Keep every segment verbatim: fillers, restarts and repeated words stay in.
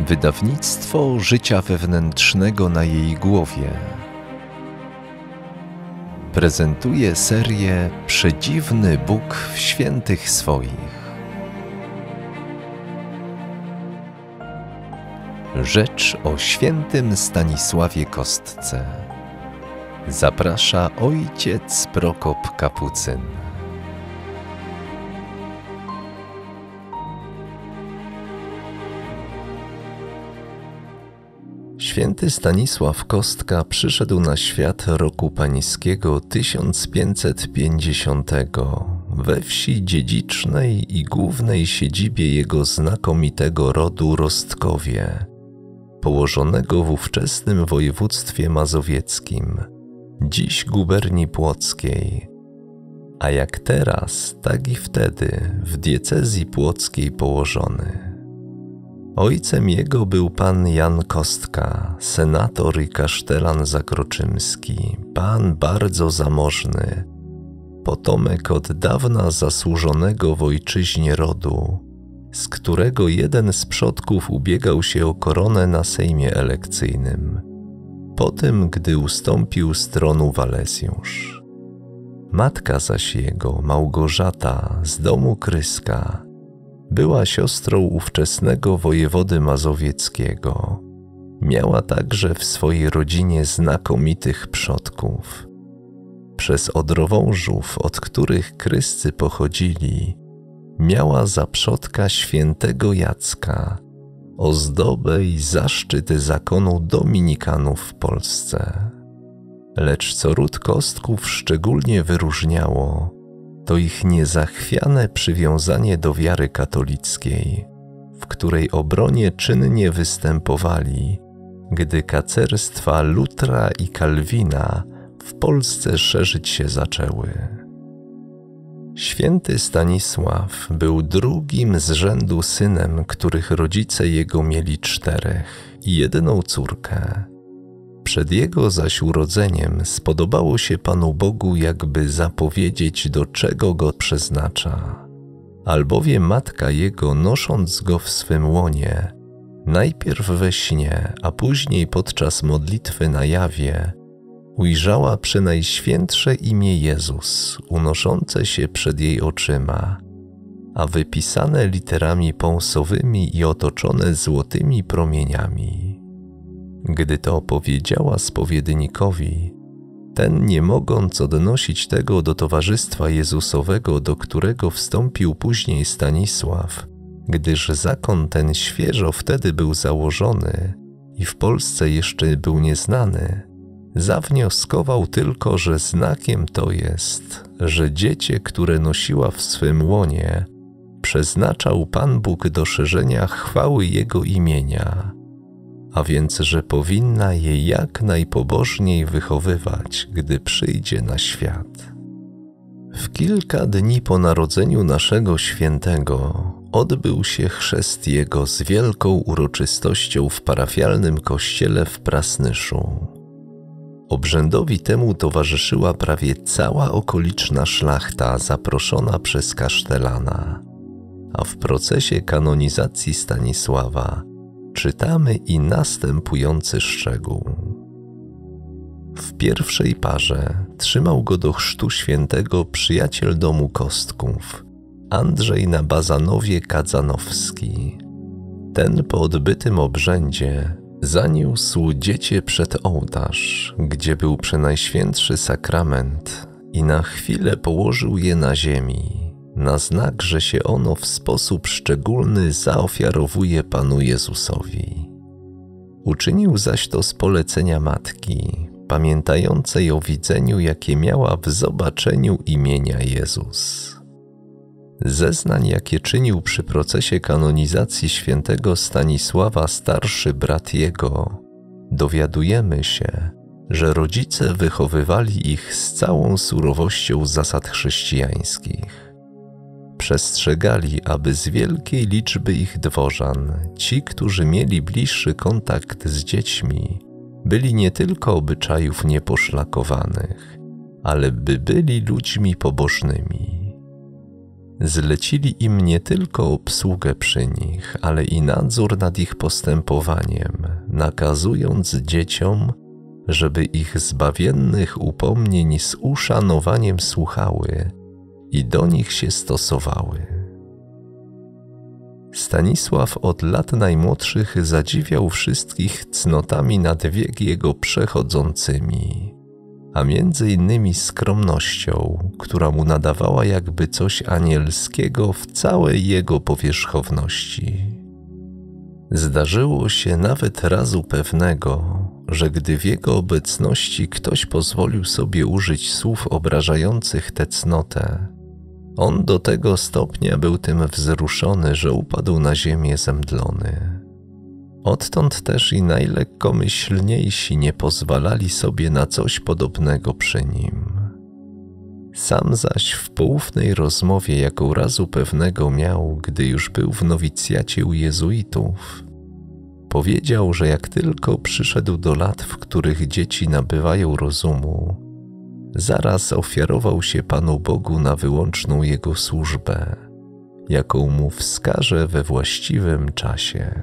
Wydawnictwo Życia Wewnętrznego na jej głowie prezentuje serię Przedziwny Bóg w świętych swoich. Rzecz o świętym Stanisławie Kostce. Zaprasza ojciec Prokop Kapucyn. Święty Stanisław Kostka przyszedł na świat roku pańskiego tysiąc pięćset pięćdziesiątego we wsi dziedzicznej i głównej siedzibie jego znakomitego rodu Rostkowie, położonego w ówczesnym województwie mazowieckim, dziś guberni płockiej, a jak teraz, tak i wtedy w diecezji płockiej położony. Ojcem jego był pan Jan Kostka, senator i kasztelan zakroczymski, pan bardzo zamożny, potomek od dawna zasłużonego w ojczyźnie rodu, z którego jeden z przodków ubiegał się o koronę na sejmie elekcyjnym, po tym, gdy ustąpił z tronu Walesjusz. Matka zaś jego, Małgorzata, z domu Kryska, była siostrą ówczesnego wojewody mazowieckiego. Miała także w swojej rodzinie znakomitych przodków. Przez Odrowążów, od których Kryscy pochodzili, miała za przodka świętego Jacka, ozdobę i zaszczyt zakonu dominikanów w Polsce. Lecz co ród Kostków szczególnie wyróżniało, to ich niezachwiane przywiązanie do wiary katolickiej, w której obronie czynnie występowali, gdy kacerstwa Lutra i Kalwina w Polsce szerzyć się zaczęły. Święty Stanisław był drugim z rzędu synem, których rodzice jego mieli czterech i jedyną córkę. Przed jego zaś urodzeniem spodobało się Panu Bogu jakby zapowiedzieć, do czego go przeznacza. Albowiem matka jego, nosząc go w swym łonie, najpierw we śnie, a później podczas modlitwy na jawie, ujrzała przenajświętsze imię Jezus unoszące się przed jej oczyma, a wypisane literami pąsowymi i otoczone złotymi promieniami. Gdy to opowiedziała spowiednikowi, ten, nie mogąc odnosić tego do towarzystwa Jezusowego, do którego wstąpił później Stanisław, gdyż zakon ten świeżo wtedy był założony i w Polsce jeszcze był nieznany, zawnioskował tylko, że znakiem to jest, że dziecię, które nosiła w swym łonie, przeznaczał Pan Bóg do szerzenia chwały Jego imienia, a więc, że powinna je jak najpobożniej wychowywać, gdy przyjdzie na świat. W kilka dni po narodzeniu naszego świętego odbył się chrzest jego z wielką uroczystością w parafialnym kościele w Prasnyszu. Obrzędowi temu towarzyszyła prawie cała okoliczna szlachta zaproszona przez kasztelana, a w procesie kanonizacji Stanisława czytamy i następujący szczegół. W pierwszej parze trzymał go do chrztu świętego przyjaciel domu Kostków, Andrzej Nabazanowie-Kadzanowski. Ten po odbytym obrzędzie zaniósł dziecię przed ołtarz, gdzie był przenajświętszy sakrament, i na chwilę położył je na ziemi, na znak, że się ono w sposób szczególny zaofiarowuje Panu Jezusowi. Uczynił zaś to z polecenia matki, pamiętającej o widzeniu, jakie miała w zobaczeniu imienia Jezus. Zeznań, jakie czynił przy procesie kanonizacji świętego Stanisława starszy brat jego, dowiadujemy się, że rodzice wychowywali ich z całą surowością zasad chrześcijańskich. Przestrzegali, aby z wielkiej liczby ich dworzan, ci, którzy mieli bliższy kontakt z dziećmi, byli nie tylko obyczajów nieposzlakowanych, ale by byli ludźmi pobożnymi. Zlecili im nie tylko obsługę przy nich, ale i nadzór nad ich postępowaniem, nakazując dzieciom, żeby ich zbawiennych upomnień z uszanowaniem słuchały i do nich się stosowały. Stanisław od lat najmłodszych zadziwiał wszystkich cnotami nad wiek jego przechodzącymi, a między innymi skromnością, która mu nadawała jakby coś anielskiego w całej jego powierzchowności. Zdarzyło się nawet razu pewnego, że gdy w jego obecności ktoś pozwolił sobie użyć słów obrażających tę cnotę, on do tego stopnia był tym wzruszony, że upadł na ziemię zemdlony. Odtąd też i najlekkomyślniejsi nie pozwalali sobie na coś podobnego przy nim. Sam zaś w poufnej rozmowie, jaką razu pewnego miał, gdy już był w nowicjacie u jezuitów, powiedział, że jak tylko przyszedł do lat, w których dzieci nabywają rozumu, zaraz ofiarował się Panu Bogu na wyłączną Jego służbę, jaką mu wskaże we właściwym czasie.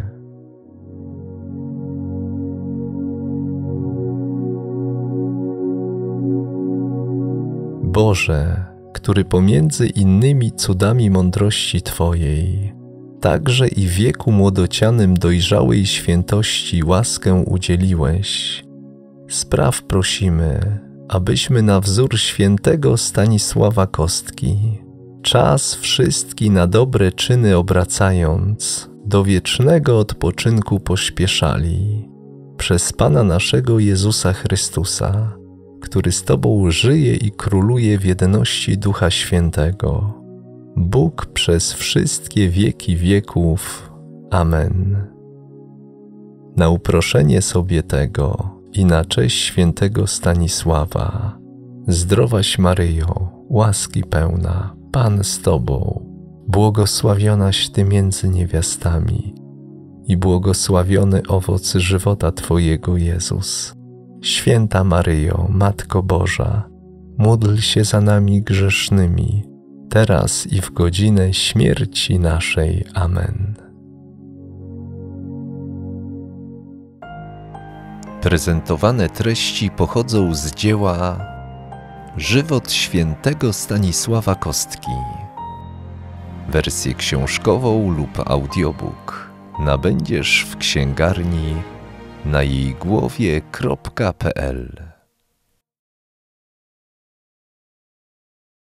Boże, który pomiędzy innymi cudami mądrości Twojej, także i wieku młodocianym dojrzałej świętości łaskę udzieliłeś, spraw prosimy, abyśmy na wzór świętego Stanisława Kostki, czas wszystki na dobre czyny obracając, do wiecznego odpoczynku pośpieszali, przez Pana naszego Jezusa Chrystusa, który z Tobą żyje i króluje w jedności Ducha Świętego, Bóg przez wszystkie wieki wieków. Amen. Na uproszenie sobie tego i na cześć świętego Stanisława, zdrowaś Maryjo, łaski pełna, Pan z Tobą, błogosławionaś Ty między niewiastami i błogosławiony owoc żywota Twojego Jezus. Święta Maryjo, Matko Boża, módl się za nami grzesznymi, teraz i w godzinę śmierci naszej. Amen. Prezentowane treści pochodzą z dzieła Żywot świętego Stanisława Kostki. Wersję książkową lub audiobook nabędziesz w księgarni na jej głowie kropka p l.